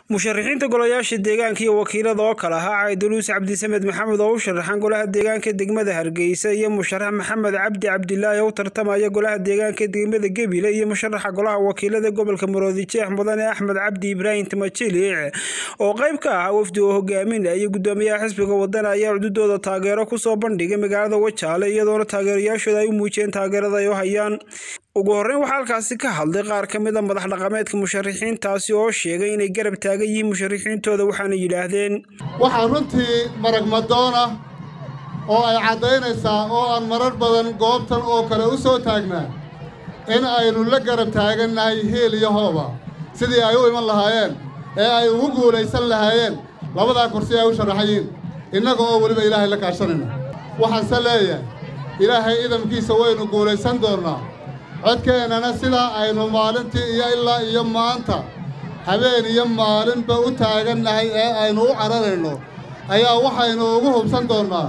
musharaxiinta golayaasha deegaanka iyo wakiilada oo kala ahaa Cayduluus Cabdisamed Maxamed oo u sharaxan golaha deegaanka degmada Hargeysa iyo musharax Maxamed Cabdi Cabdilaahi oo tartamaya golaha deegaanka degmada Gabiley iyo musharaxa golaha wakiilada gobolka Maroodijeex Mudane Axmed Cabdi Ibrahim Tamajilic oo qayb ka ah wafdi oo hogaaminaya gudoomiyaha xisbiga wadana ayaa cududooda taageero ku soo bandhigay magaalada Wajaale iyadoo taageerayaashooda ay u muujiyeen taageerada ay u hayaan ugu horreyn waxa halkaasi ka hadlay qaar ka mid ah madax dhaqameedka musharaxiintaasi oo sheegay inay garab taagan yihiin musharaxiintooda waxaana yiraahdeen waxa runtii maragmadoona oo ay cadeynaysaa oo aan marar badan goobtan oo kale u soo taagnaa in aynu la garab taagannahay heel iyo hooba sidii ay u iman lahaayeen ee ay ugu guulaysan lahaayeen labada kursi ay u sharaxayeen innaga oo waliba ilaahay la kaashanayna waxaan saleeyahay ilaahay idamkiisa waynu guulaysan doonaa codkeenana sida aynu maalintii iyo ilaa iyo maanta habeen iyo maalinba u taagannahay ee aynu u cararayno ayaa waxaynu ugu hubsan doonaa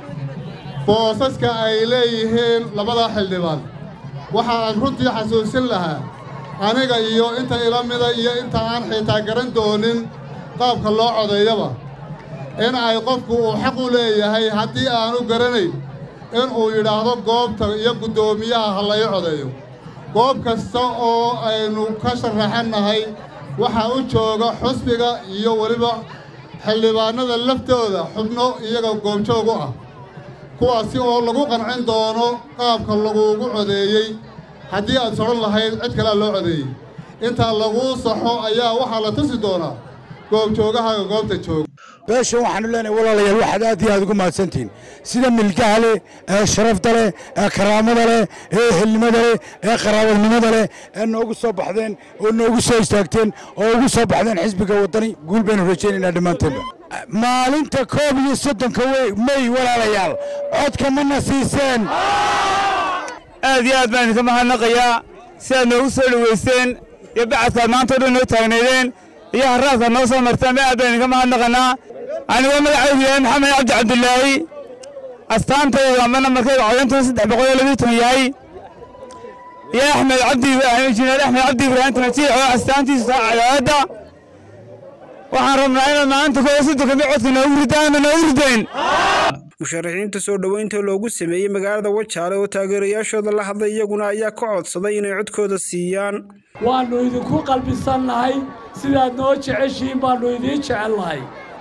boosaska ay leeyihiin labada xildhibaan waxa aan runtii xasuusin lahaa aniga iyo inta ila mida iyo inta aan xitaa garan doonin qaabka loo codeeyaba in ay qofku uu xaq u leeyahay haddii aanu garanayn in uu yidhaahdo goobta iyo guddoomiyaha ha la ii codeeyo goob kasta oo aynu ka sharaxannahay waxaa u jooga xusbiga iyo weliba xildhibaanada laftooda xubno iyaga goobjoog u ah kuwaasi oo lagu qancin doono qaabka laguugu codeeyey haddii aad sodhan lahayd cid kalea loo codeeyey intaa laguu saxo ayaa waxaa la tusi doonaa goobjoogahaaga goobta jooga beeshan waxaanu leenahay walaalayaal waxaad aad iyo aad ugu mahadsantihiin sida milkaha leh ee sharafta leh ee karaamada leh ee ehelnimada leh ee qaraabanimada leh ee noogu soo baxdeen oo noogu soo istaagteen oo ugu soo baxdeen xisbiga wadani guul baynu rajaynaynaa dhammaanteedba maalinta 31 May walaalayaal codka mana siiseen aad iyo aad baan idinka mahadnaqayaa si aad noogu soo dhaweysteen iyo bacadkaad maanta o dhan noo taagnaydeen iyo harraadkaad noo soo marteen aad baan idinka mahadnaqanaa anigoo magacaygu yahay Maxamed Cabdi Cabdilaahi astaantayda amana markay codeyntu 312 yahay iyo Axmed Cabdi Ibrahim Tamajilic oo astaantiisa cadaalada waxaan rabnaa in maanta ku soo degmay codka noogu rideen musharaxiinta soo dhaweynta loogu sameeyay magaalada Wajaale oo taageerayaashooda la hadlay iyaguna ayaa ka codsaday inay codkooda siiyaan waanu idinku qalbisanahay sidaad noo jeceshiin baanu idin jecelahay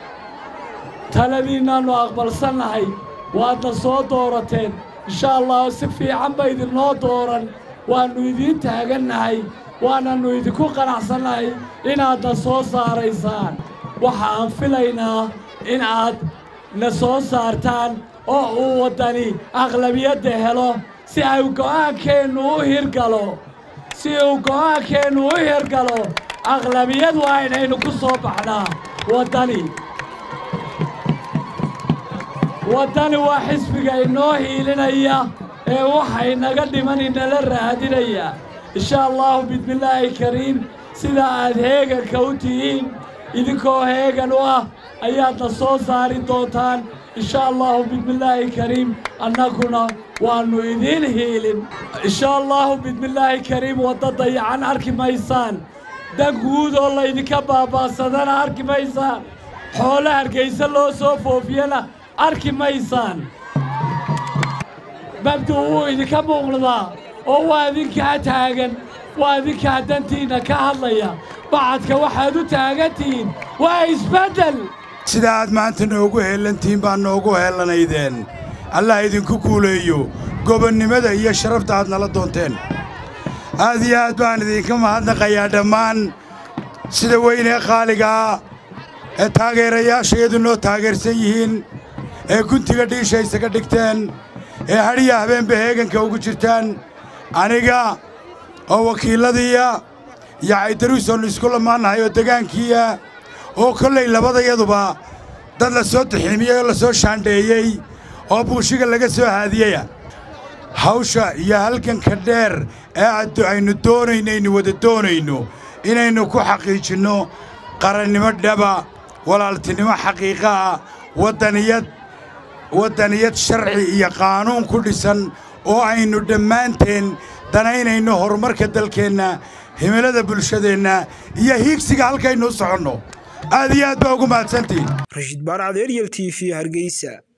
taladiinaanu aqbalsanahay waadna soo doorateen insha Allah si fiican bay idinoo dooran waanu idin taagannahay waananu idinku qanacsanahay inaad soo saaraysaan waxa aan filaynaa in aad na soo saartaan oo uu wadani aqlabiyada helo si ay go'aankeennu u hirgalo aqlabiyad waa inaynu ku soo baxnaa wadani waa xisbiga inoo hiilinaya ee waxay naga dhiman inala raadinaya insha Allah bismillaahi kariim sida aad heeganka u tihiin idinkoo heegan u ah ayaad soo saari doontaan insha Allah bismillaahi kariim annaguna waanu idin hiilin insha Allah bismillaahi kariim wadada yacan arki maysaan danguud oo la idinka baabaasadana arki maysaan xoolo Hargeysa loo soo foofiyana arki maysaan babdu uu idinka muuqdaa oo waa idinka taagan waa idinka dantiina ka hadlaya bacadka waxaad u taagantiin waa isbedel sida aad maanta noogu heelantiin baa noogu heelanaydeen Allah idinku kuuleeyo gobonnimada iyo sharafta aad nala doonteen aad iyo aad baan idinka mahadnaqayaa dhammaan sida weyn ee qaaliga ee taageerayaasheedu noo taageersan yihiin ee guntiga dhiisha isaga dhigteen ee hadhiya habeenba heeganka ugu jirtaan aniga oo wakiiladiiya iyo Cayduluus oo isku lamaanahay oo deegaankiya oo kollay labadayaduba dad la soo tiximiyay oo la soo shaandheeyay oo buushiga laga soo haadiyay hawsha iyo halganka dheer ee aynu doonayno wada doonayno inaynu ku xaqiijino qarannimo dhaba walaaltinimo xaqiiqa ah wadaniyad sharci iyo qaanuun ku dhisan oo aynu dhammaanteen danaynayno horumarka dalkeenna himilada bulshadeenna iyo hiigsiga halkaynu soconno aad iyo aad baa ugu mahadsantihiin Rashid Baar Adeer, Yel TV, Hargeysa.